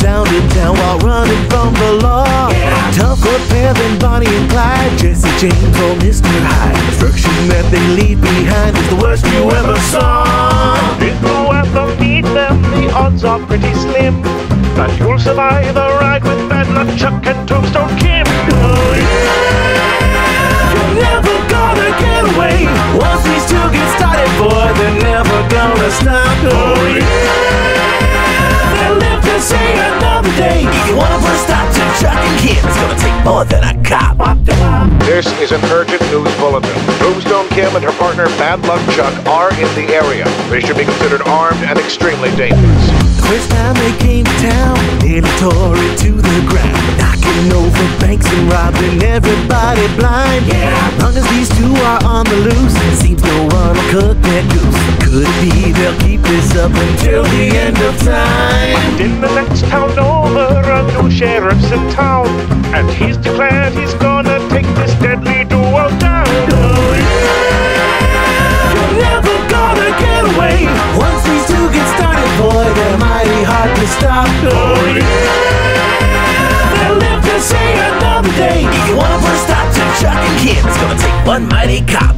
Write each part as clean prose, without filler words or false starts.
down to town while running from the law. Tougher pair than Bonnie and Clyde, Jesse James or Mr. Hyde. Destruction that they leave behind is the worst you ever saw. If you ever meet them, the odds are pretty slim that you'll survive a ride with Bad Luck Chuck and Tombstone Kim. Oh yeah, you're never gonna get away. Once these two get started, boy, they're never gonna stop. Oh yeah, they'll live to see another day. If you wanna put a stop to Chuck and Kim, it's gonna take more than a cop. This is an urgent news bulletin. Tombstone Kim and her partner Bad Luck Chuck are in the area. They should be considered armed and extremely dangerous. The first time they came to town, nearly tore it to the ground, knocking over banks and robbing everybody blind. As long as these two are on the loose, it seems no one will cook that goose. Could it be they'll keep this up until the end of time? And in the next town over, a new sheriff's in town, and he's declared he's gonna take this deadly duo down. Oh yeah, you're never gonna get away. Once these two get started, boy, they're mighty hard to stop. Oh yeah, they'll live to see another day. If you wanna put a stop to Chuck and Kim, it's gonna take one mighty cop.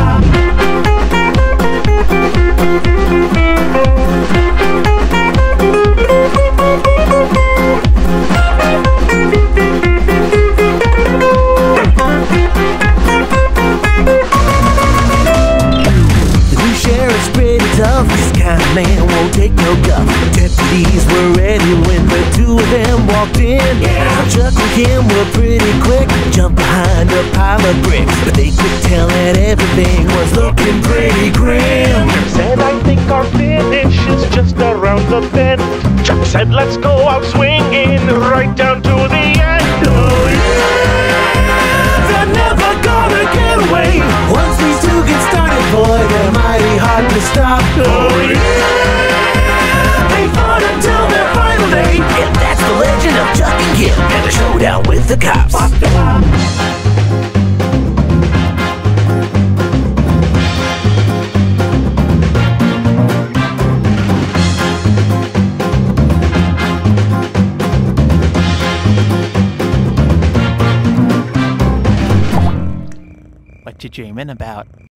This kind of man won't take no guff. Deputies were ready when the two of them walked in. Chuck and Kim were pretty quick, jumped behind a pile of bricks, but they could tell that everything was looking pretty grim. Said, I think our finish is just around the bend. Chuck said, let's go out swinging right down to the end. Oh yeah, they're never gonna get away. Once these two get started, boy, they're mighty hard to stop. Oh yeah, they fought until their final day. And that's the legend of Chuck and Kim and the showdown with the cops. What you dreaming about?